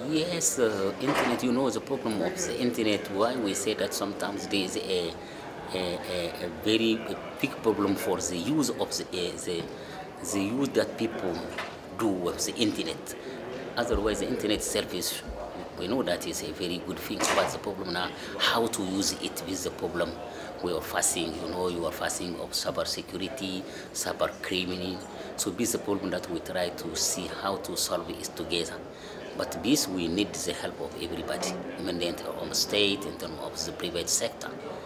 Yes, internet, you know, the problem of the internet, why we say that sometimes there is a very big problem for the use of the use that people do with the internet. Otherwise, the internet service, we know that is a very good thing, but the problem now, how to use it is the problem we are facing. You know, you are facing of cyber security, cyber criminal. So this is the problem that we try to see how to solve it together. But this we need the help of everybody, in terms of state, in terms of the private sector.